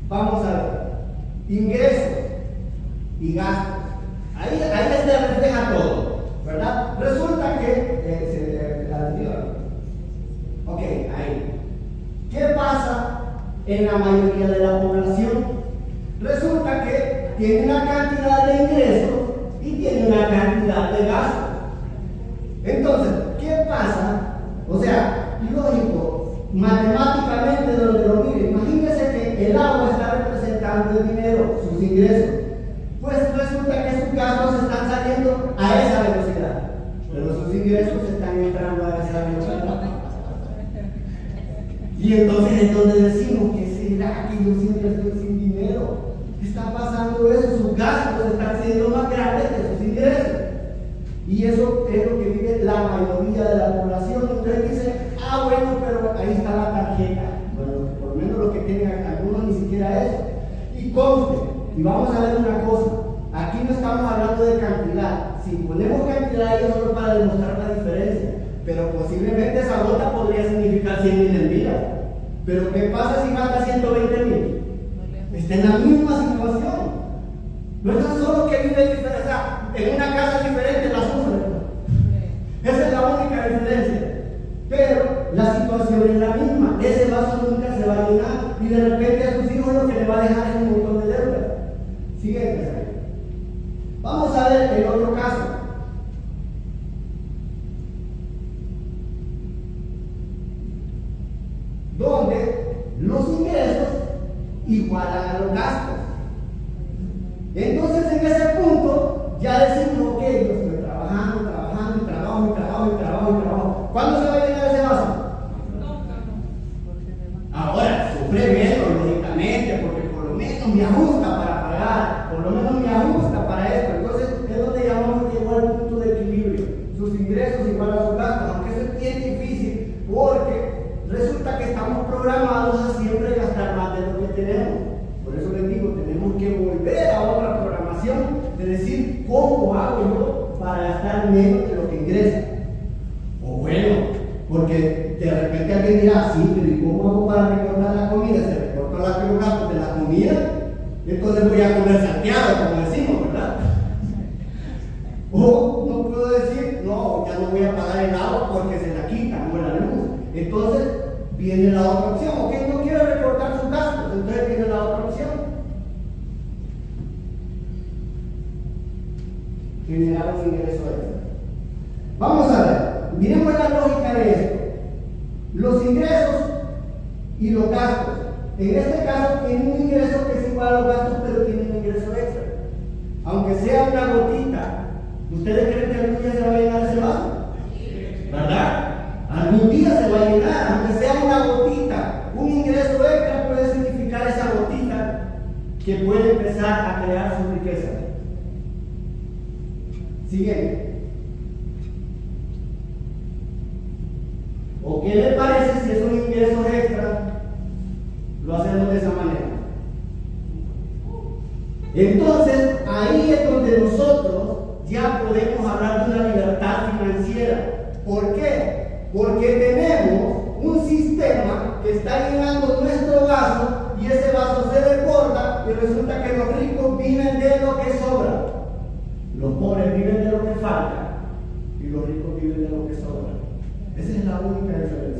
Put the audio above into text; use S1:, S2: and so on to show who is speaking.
S1: Vamos a ver. Ingresos y gastos. Ahí se refleja todo, ¿verdad? Resulta que la anterior. Ok, ahí. ¿Qué pasa en la mayoría de la población? Resulta que tiene una cantidad de ingresos y tiene una cantidad de gastos. Entonces, ¿qué pasa? O sea, lógico, matemáticamente donde lo mire, imagínense que el agua está representando el dinero, sus ingresos. Pues resulta que sus gastos están saliendo a esa velocidad, pero sus ingresos están entrando a esa velocidad. Y entonces es donde decimos que será que yo siempre estoy sin dinero. Está pasando eso, sus gastos están siendo más grandes que sus ingresos. Y eso es lo que vive la mayoría de la población. Entonces dice, bueno, pero ahí está la tarjeta. Bueno, por lo menos lo que tienen algunos ni siquiera eso. Y conste, y vamos a ver una cosa, aquí no estamos hablando de cantidad. Si ponemos cantidad ahí es solo para demostrar la diferencia, pero posiblemente esa gota podría significar 100,000 en vida. Pero ¿qué pasa si gasta 120,000? Está en la misma situación. No es tan solo que vive diferente, o sea, en una casa diferente la sufre. Esa es la única diferencia. Pero la situación es la misma. Ese vaso nunca se va a llenar y de repente a sus hijos lo que le va a dejar es un montón de deuda. Siguiente. Vamos a ver el otro caso. Donde los ingresos igualan a los gastos. Entonces en ese punto ya decimos, ok, yo estoy trabajando, trabajo. ¿Cuándo se va a llenar ese vaso? Ahora, sufre menos, lógicamente, porque por lo menos me ajusta para pagar, por lo menos me ajusta para esto. Entonces es donde llamamos que llegó al punto de equilibrio. Sus ingresos igual a sus gastos, aunque eso es bien difícil, porque resulta que estamos programados a siempre gastar más de lo que tenemos. Por eso les digo, tenemos que volver a otra programación de decir, ¿cómo hago yo para gastar menos de lo que ingresa? O bueno, porque de repente alguien dirá, sí, pero ¿y cómo hago para recortar la comida? Se recortó los gastos de la comida, entonces voy a comer salteado, como decimos, ¿verdad? O no puedo decir, no, ya no voy a pagar el agua porque se la quitan o la luz. Entonces viene la otra opción, ok, no quiero recortar sus gastos, entonces viene la otra opción. Generar un ingreso extra. Vamos a ver, miremos la lógica de esto. Los ingresos y los gastos. En este caso tienen un ingreso que es igual a los gastos, pero tienen un ingreso extra. Aunque sea una gotita, ¿ustedes creen que algún día se va a llenar ese vaso? ¿Verdad? Algún día se va a llenar, aunque sea una gotita. Un ingreso extra puede significar esa gotita que puede empezar a crear su riqueza. Siguiente. ¿O qué le parece si esos ingresos extras lo hacemos de esa manera? Entonces, ahí es donde nosotros ya podemos hablar de una libertad financiera. ¿Por qué? Porque tenemos un sistema que está llenando nuestro vaso y ese vaso se desborda y resulta que los ricos viven de lo que sobra. Los pobres viven de lo que falta y los ricos viven de lo que sobra. Esa es la única diferencia.